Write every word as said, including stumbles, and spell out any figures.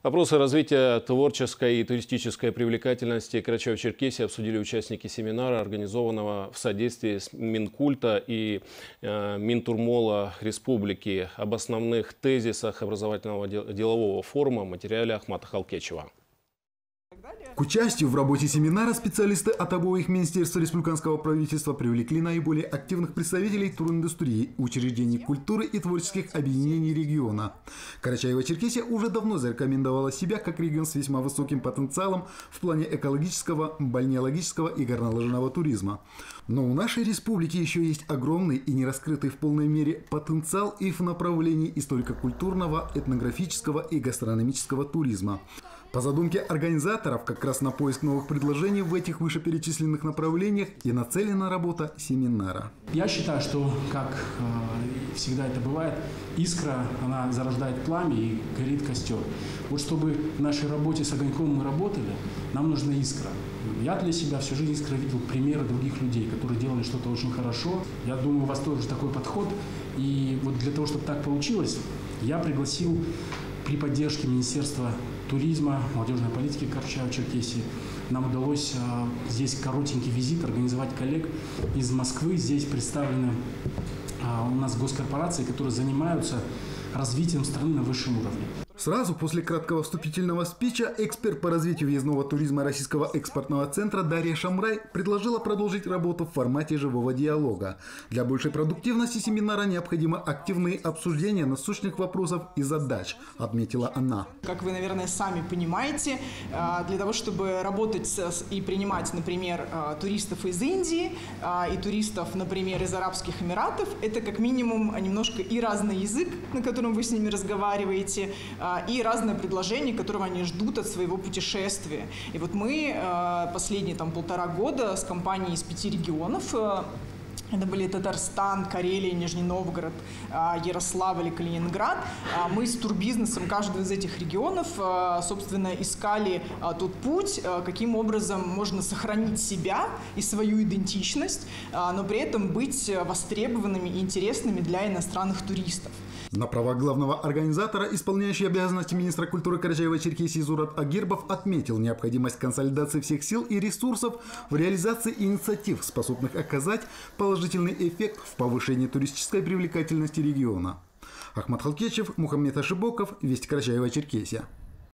Вопросы развития творческой и туристической привлекательности Карачаево-Черкесии обсудили участники семинара, организованного в содействии с Минкульта и э, Минтурмола Республики. Об основных тезисах образовательного делового форума в материале Ахмата Халкечева. К участию в работе семинара специалисты от обоих министерств республиканского правительства привлекли наиболее активных представителей туриндустрии, учреждений культуры и творческих объединений региона. Карачаево-Черкесия уже давно зарекомендовала себя как регион с весьма высоким потенциалом в плане экологического, бальнеологического и горнолыжного туризма. Но у нашей республики еще есть огромный и не раскрытый в полной мере потенциал и в направлении историко-культурного, этнографического и гастрономического туризма. По задумке организаторов, как раз на поиск новых предложений в этих вышеперечисленных направлениях и нацелена работа семинара. Я считаю, что, как э, всегда это бывает, искра, она зарождает пламя и горит костер. Вот чтобы в нашей работе с огоньком мы работали, нам нужна искра. Я для себя всю жизнь искра видел примеры других людей, которые делали что-то очень хорошо. Я думаю, у вас тоже такой подход. И вот для того, чтобы так получилось, я пригласил при поддержке Министерства туризма, молодежной политики Карачаево-Черкесии, нам удалось а, здесь коротенький визит организовать коллег из Москвы. Здесь представлены а, у нас госкорпорации, которые занимаются развитием страны на высшем уровне. Сразу после краткого вступительного спича эксперт по развитию въездного туризма Российского экспортного центра Дарья Шамрай предложила продолжить работу в формате живого диалога. Для большей продуктивности семинара необходимы активные обсуждения насущных вопросов и задач, отметила она. Как вы, наверное, сами понимаете, для того, чтобы работать и принимать, например, туристов из Индии и туристов, например, из Арабских Эмиратов, это как минимум немножко и разный язык, на котором вы с ними разговариваете, и разное предложение, которого они ждут от своего путешествия. И вот мы последние там, полтора года с компанией из пяти регионов, это были Татарстан, Карелия, Нижний Новгород, Ярославль и Калининград. Мы с турбизнесом каждого из этих регионов, собственно, искали тот путь, каким образом можно сохранить себя и свою идентичность, но при этом быть востребованными и интересными для иностранных туристов. На правах главного организатора, исполняющий обязанности министра культуры Карачаево-Черкесии Зурат Агирбов отметил необходимость консолидации всех сил и ресурсов в реализации инициатив, способных оказать положительный эффект в повышении туристической привлекательности региона. Ахмат Халкечев, Мухаммед Ашибоков, Вести Карачаево-Черкесия.